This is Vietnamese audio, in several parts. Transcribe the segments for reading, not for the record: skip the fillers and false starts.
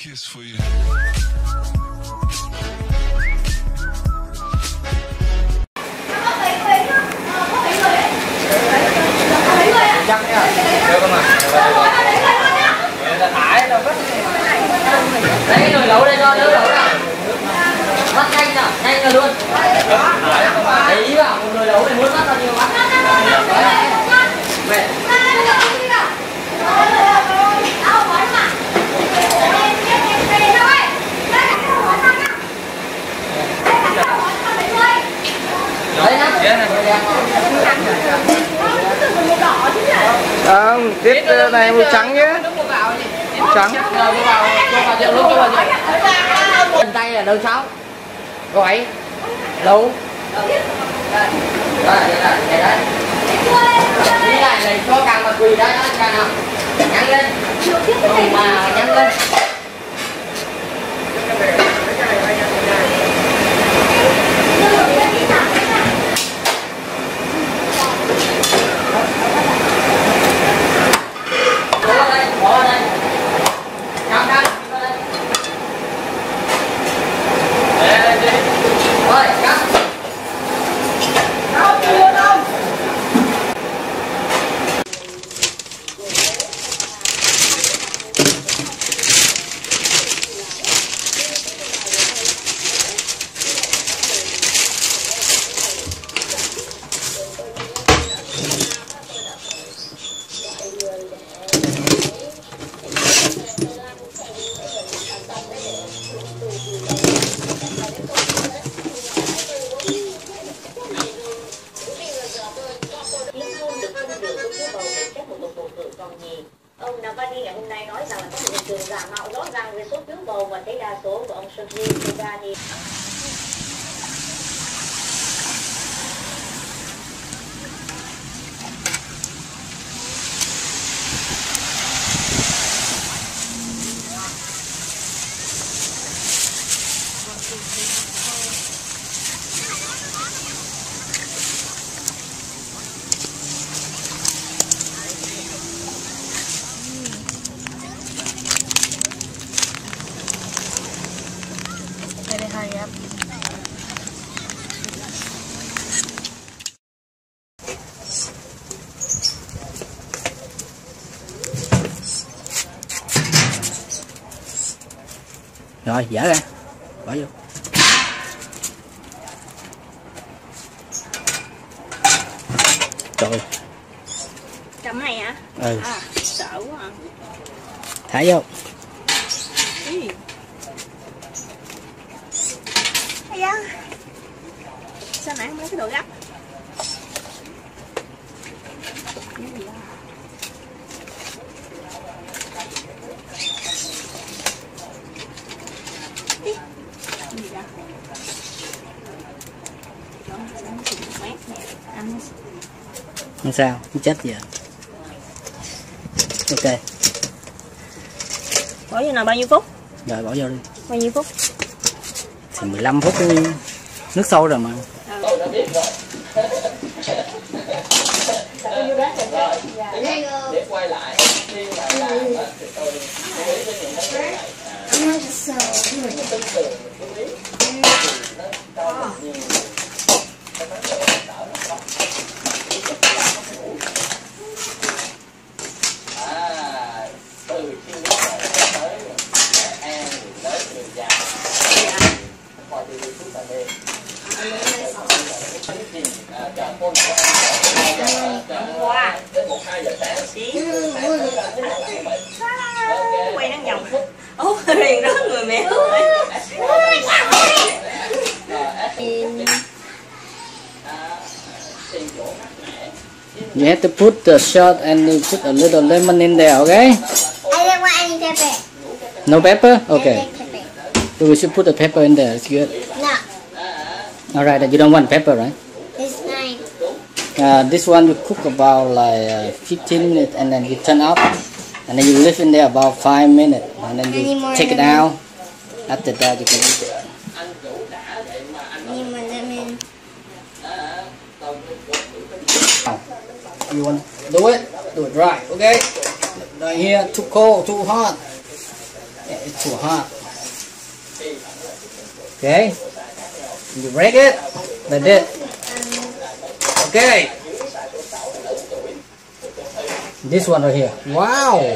kiss for you. Lấy cái nồi lẩu đây cho đỡ lẩu nào. Bắt nhanh nào, nhanh rồi luôn. Để ý vào, một nồi lẩu này muốn bắt bao nhiêu bắt. Về. Không, tiết này màu trắng nhé. Trắng. Chân tay là đâu sáu. Gọi. Lẩu. Đây đấy. Cái này cho càng mà quỳ đó càng nào. Nhắn lên. Mà nhắn lên. Ông Navani ngày hôm nay nói rằng là có một hiện tượng giả mạo rõ ràng về số phiếu bầu và thấy đa số của ông Sergei Sobyanin. Rồi, dở ra. Bỏ vô. Trời. Chấm này hả? Ừ. À, sợ quá à. Thả vô. Hay da. Sao nãy không lấy cái đồ gấp? Không sao, không chết gì à. Ok. Bỏ vô nào bao nhiêu phút? Rồi bỏ vô đi. Bao nhiêu phút? Thì 15 phút đi. Nước sôi rồi mà. Để quay lại khi mà làm thì tôi chú ý với những vấn đề này. Tính từ chú ý nó cho mình nhiều cái vấn đề đỡ nó không. Từ khi nó tới trẻ em, người lớn, người già, coi TV suốt cả đêm. Chờ con qua đến 1-2 giờ sáng. Quay đang vòng. Ố, Huyền đó người mẹ ơi. You have to put the salt and you put a little lemon in there, okay? I don't want any pepper. No pepper? Okay. I like pepper. So we should put the pepper in there. It's good. No, Alright, you don't want pepper, right? it's fine. This one you cook about like 15 minutes and then you turn off and then you leave in there about 5 minutes and then you take it out. After that you can eat it. Need more lemon. You want to do it? Do it right, okay? Right here, too cold, too hot. It's too hot. Okay. You break it like that. Okay. This one right here. Wow.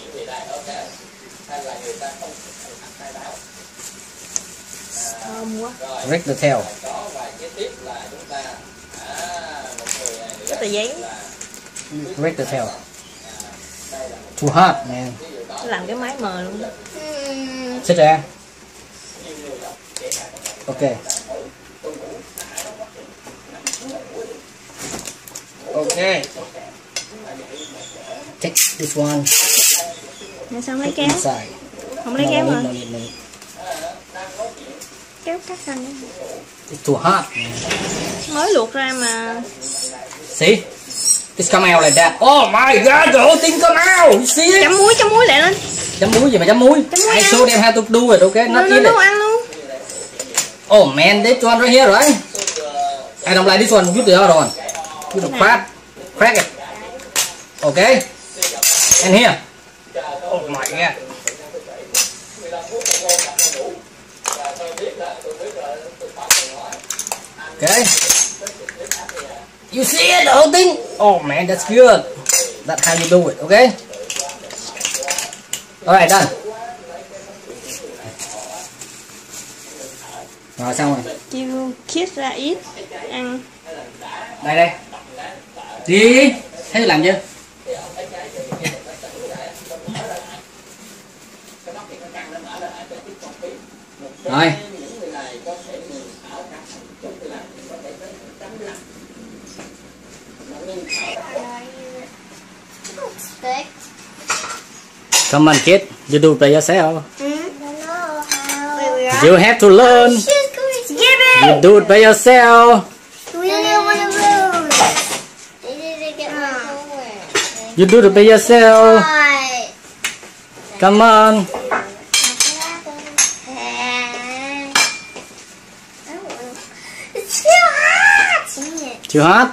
Break the tail. Cái tờ giấy. Break the tail. Too hot, man. Làm cái máy mờ luôn. Sit there. Okay. Okay. Take this one Nè xong lấy kéo. inside. Không lấy kéo hả? No need. Kéo cắt ra nữa. It's too hot. Mới luộc ra mà. See? It's come out like that. Oh my god, the whole thing come out. You see it? Chấm muối lại lên. Chấm muối gì mà chấm muối? Chấm muối I ăn. show them how to do it, okay? Not eat it. Nấu ăn luôn. Oh man, this one right here, right? I don't like this one. Use the other one. Use the crack it. Okay? And here. Oh my god. Okay. You see it, the whole thing? Oh man, that's good. That's how you do it, okay? Alright, done. Rồi xong rồi. Chiêu kiss ra ít. Ăn. Đây. Đi. Thấy làm chưa? Rồi. Come on, kid. You do it by yourself. You have to learn. You do it by yourself. You do it by yourself. Come on. It's too hot. Too hot?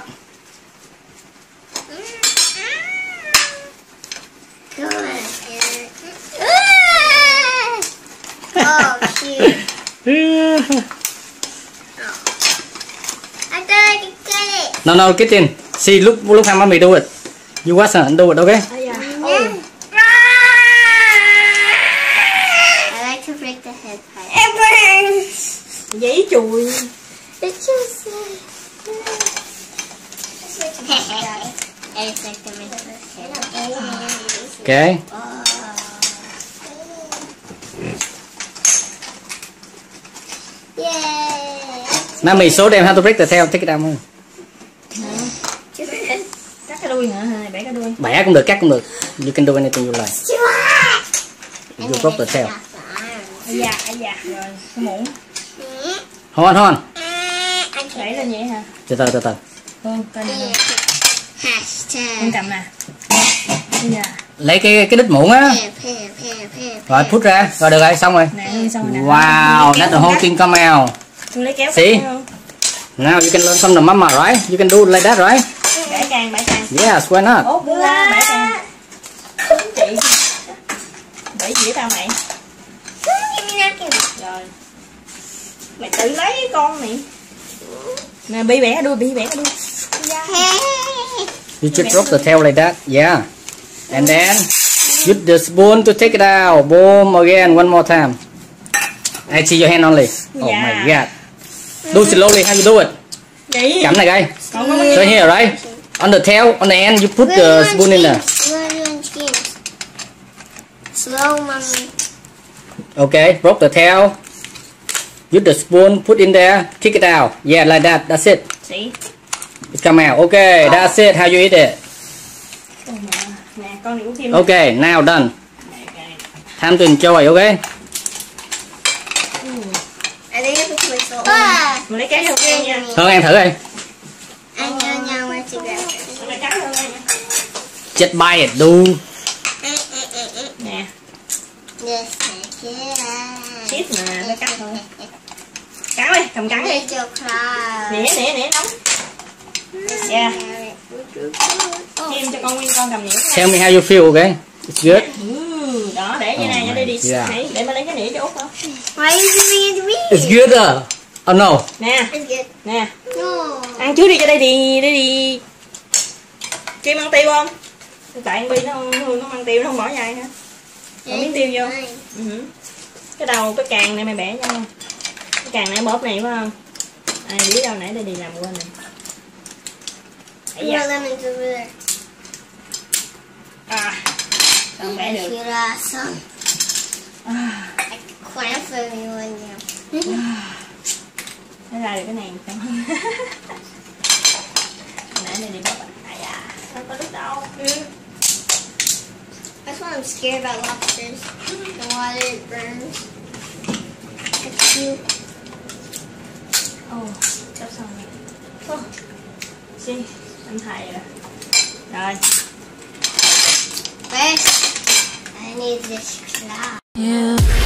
Oh shoot. I thought I could get it. No, get in. See, look how mommy do it. You watch her and do it, okay? I like to break the head part. It burns. Giấy chùi. It's just it's like the middle of the head. Okay. Yay! Mommy show them how to break the tail. Take it down. Cắt cái đuôi hả? Hay bẻ cái đuôi? Bẻ cũng được, cắt cũng được. You can do anything you like. You broke the tail. Dạ, rồi, cái muỗng. Hold on. Đẩy lên vậy hả? Từ từ. Con cầm nè. Hashtag. Con cầm nè. Dạ. Lấy cái đít muỗng á. Rồi put ra. Rồi được rồi, xong rồi. Nè, xong rồi nè. Wow, that's the whole thing come out. Con lấy kéo. See? Now you can learn from the mama, right? You can do it like that, right? Bẻ càng. Yes, why not? Ốt đưa ra, bẻ càng. Chị. Bẻ dĩa tao mày. Rồi. Mày tự lấy con này. Nè, bị bẻ cái đuôi. You just broke the tail like that, yeah. And then use the spoon to take it out. Boom, again, one more time. I see your hand only. Oh my god. Do slowly, how you do it? Vậy. Cắm này guys. Còn có Right here, right? On the tail, on the end, you put the spoon in there. Slow, mommy. Okay, broke the tail. Use the spoon, put in there, kick it out. Yeah, like that. That's it. See? It come out. Okay, that's it. How you eat it? Nè, con này của Kim. Okay, now done. Time to enjoy. Okay. I think I put my soul. Mình lấy cái theo Kim nha. Hơn ăn thử đi. I know now where to grab it. Mình lấy cái theo nha. Just buy it, do. Nè, Yes, shit nè, nó cắt thôi. Cắn đi, cầm cắn đi. Nè, nóng. Yeah. Kim cho con nguyên con cầm nhỉ. Tell me how you feel, okay? It's good. Đó. Đó, để như này cho đây đi. Để mà lấy cái nĩa cho Út không? Why are you giving it to me? It's good. Oh no. Nè, It's good. nè. No. Ăn trước đi cho đây đi. Kim ăn tiêu không? Tại ăn Bi nó ăn tiêu nó không bỏ nhai hả? Bỏ miếng tiêu vô. Cái đầu cái càng này mày bẻ cho không? Cái càng này bóp này phải không? Ai biết đâu nãy đây đi làm quên này. Put my lemons over there. Không bẻ được. You're awesome. I cramp for you and you. Nó ra được cái này không? Nãy này đi bóp à? Không có lúc đâu. That's why I'm scared about lobsters. The water it burns. It's cute. Sắp xong rồi. Xí, anh thầy rồi. Rồi. Wait. I need this cloud. Yeah.